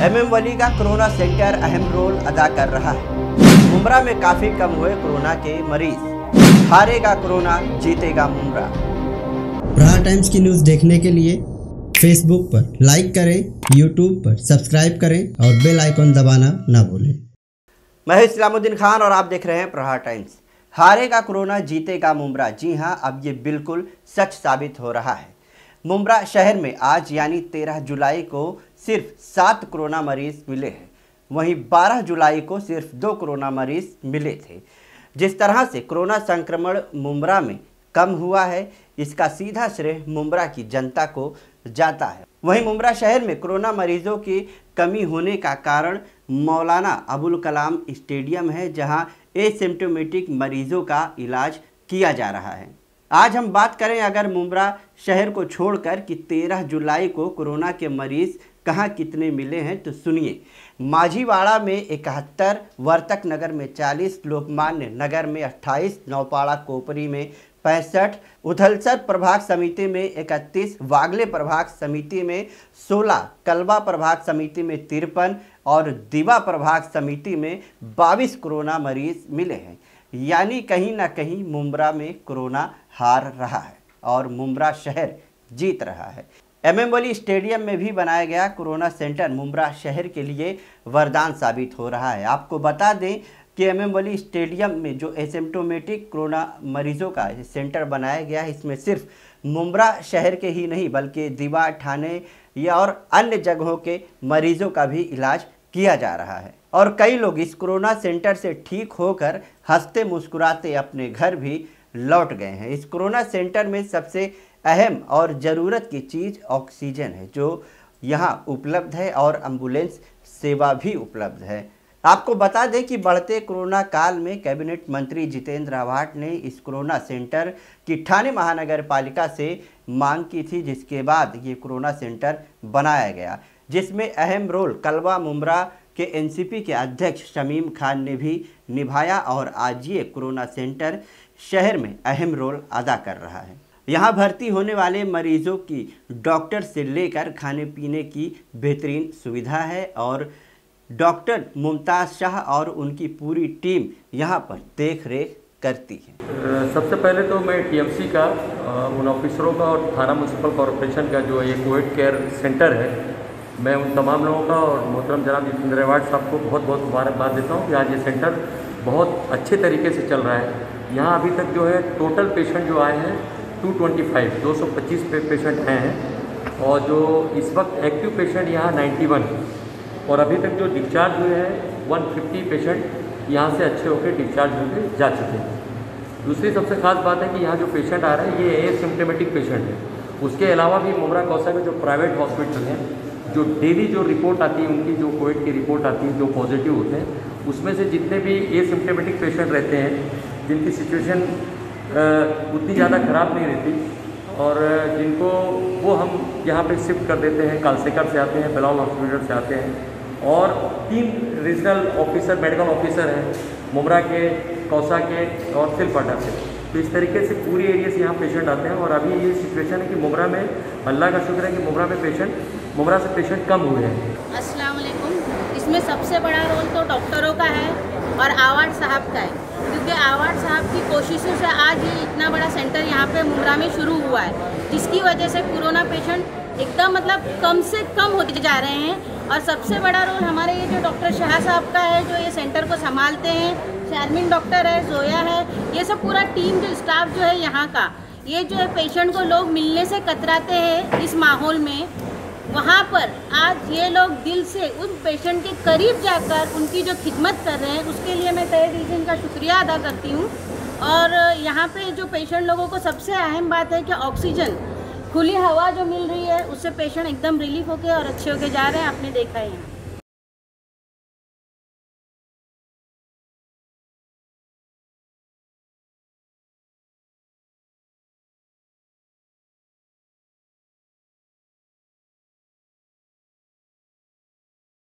MM वली का corona centre अहम role अदा कर रहा है। मुंब्रा में काफी कम हुए कोरोना के मरीज। हारेगा कोरोना, जीतेगा मुंब्रा। प्रहार टाइम्स की न्यूज़ देखने के लिए फेसबुक पर लाइक करें, यूट्यूब पर सब्सक्राइब करें और बेल आइकन दबाना ना भूलें। मैं इस्लामुद्दीन खान और आप देख रहे हैं प्रहार टाइम्स। हारेगा कोरोना, जीतेगा मुंब्रा। जी हां, अब ये बिल्कुल सच साबित हो रहा है। मुंब्रा शहर में आज यानी 13 जुलाई को सिर्फ 7 कोरोना मरीज मिले हैं, वहीं 12 जुलाई को सिर्फ 2 कोरोना मरीज मिले थे। जिस तरह से कोरोना संक्रमण मुंब्रा में कम हुआ है, इसका सीधा श्रेय मुंब्रा की जनता को जाता है। वहीं मुंब्रा शहर में कोरोना मरीजों की कमी होने का कारण मौलाना अबुल कलाम स्टेडियम है, जहां एसिम्प्टोमेटिक मरीजों का इलाज किया जा रहा है। आज हम बात करें अगर मुंब्रा शहर को छोड़कर कि 13 जुलाई को कोरोना के मरीज कहां कितने मिले हैं, तो सुनिए। माझीवाड़ा में 71, वर्तक नगर में 40, लोकमान्य नगर में 28, नौपाड़ा कोपरी में 65, उथलसर प्रभाग समिति में 31, वागले प्रभाग समिति में 16, कलवा प्रभाग समिति में 53 और दीवा प्रभाग समिति में 22 कोरोना मरीज मिले हैं। यानी कहीं ना कहीं मुंब्रा में कोरोना हार रहा है और मुंब्रा शहर जीत रहा है। MM वली स्टेडियम में भी बनाया गया कोरोना सेंटर मुंब्रा शहर के लिए वरदान साबित हो रहा है। आपको बता दें कि MM वली स्टेडियम में जो एसिम्प्टोमेटिक कोरोना मरीजों का सेंटर बनाया गया है, इसमें सिर्फ मुंब्रा शहर के ही नहीं बल्कि दीवा, ठाणे या और अन्य जगहों के मरीजों का भी इलाज किया जा रहा है। और कई लोग इस कोरोना सेंटर से ठीक होकर हंसते मुस्कुराते अपने घर भी लौट गए हैं। इस कोरोना सेंटर में सबसे अहम और ज़रूरत की चीज़ ऑक्सीजन है, जो यहाँ उपलब्ध है और एम्बुलेंस सेवा भी उपलब्ध है। आपको बता दें कि बढ़ते कोरोना काल में कैबिनेट मंत्री जितेंद्र आव्हाड ने इस कोरोना सेंटर की ठाणे महानगर पालिका से मांग की थी, जिसके बाद ये कोरोना सेंटर बनाया गया, जिसमें अहम रोल कलवा मुंब्रा के NCP के अध्यक्ष शमीम खान ने भी निभाया और आज ये कोरोना सेंटर शहर में अहम रोल अदा कर रहा है। यहाँ भर्ती होने वाले मरीजों की डॉक्टर से लेकर खाने पीने की बेहतरीन सुविधा है और डॉक्टर मुमताज़ शाह और उनकी पूरी टीम यहाँ पर देख रेख करती है। सबसे पहले तो मैं TMC का उन ऑफिसरों का और थाना म्यूनसिपल कॉरपोरेशन का जो ये कोविड केयर सेंटर है, मैं उन तमाम लोगों का और मोहतरम जनाब जितेंद्र आव्हाड साहब को बहुत बहुत मुबारकबाद देता हूँ कि आज ये सेंटर बहुत अच्छे तरीके से चल रहा है। यहाँ अभी तक जो है टोटल पेशेंट जो आए हैं 225 पेशेंट आए हैं और जो इस वक्त एक्टिव पेशेंट यहाँ 91 और अभी तक जो डिस्चार्ज हुए हैं 150 पेशेंट यहाँ से अच्छे होकर डिस्चार्ज होकर जा चुके हैं। दूसरी सबसे खास बात है कि यहाँ जो पेशेंट आ रहे हैं ये एसिम्प्टोमेटिक पेशेंट है। उसके अलावा भी मुंब्रा कौसा में जो प्राइवेट हॉस्पिटल हैं, जो डेली जो रिपोर्ट आती है उनकी जो कोविड की रिपोर्ट आती है जो पॉजिटिव होते हैं, उसमें से जितने भी एसिम्प्टोमेटिक पेशेंट रहते हैं जिनकी सिचुएशन उतनी ज़्यादा ख़राब नहीं रहती और जिनको वो हम यहाँ पे शिफ्ट कर देते हैं। कालसेकर से आते हैं, बेलौल हॉस्पिटल से आते हैं और 3 रीजनल ऑफिसर मेडिकल ऑफिसर हैं मुंब्रा के, कौसा के और सिलपाटा से। तो इस तरीके से पूरी एरिया से यहाँ पेशेंट आते हैं और अभी ये सिचुएशन है कि मुंब्रा में अल्लाह का शुक्र है कि मुंब्रा से पेशेंट कम हुए हैं। अस्सलाम वालेकुम। इसमें सबसे बड़ा रोल तो डॉक्टरों का है और आव्हाड साहब का है, क्योंकि आव्हाड साहब की कोशिशों से आज ये इतना बड़ा सेंटर यहाँ पे मुंब्रा में शुरू हुआ है, जिसकी वजह से कोरोना पेशेंट एकदम मतलब कम से कम होते जा रहे हैं। और सबसे बड़ा रोल हमारे ये जो डॉक्टर शाह साहब का है, जो ये सेंटर को संभालते हैं। शारमीन डॉक्टर है, जोया है, ये सब पूरा टीम जो स्टाफ जो है यहाँ का, ये जो है पेशेंट को लोग मिलने से कतराते हैं इस माहौल में, वहाँ पर आज ये लोग दिल से उन पेशेंट के करीब जाकर उनकी जो खिदमत कर रहे हैं, उसके लिए मैं तहे दिल से इनका शुक्रिया अदा करती हूँ। और यहाँ पे जो पेशेंट लोगों को सबसे अहम बात है कि ऑक्सीजन, खुली हवा जो मिल रही है, उससे पेशेंट एकदम रिलीफ होके और अच्छे होके जा रहे हैं। आपने देखा है।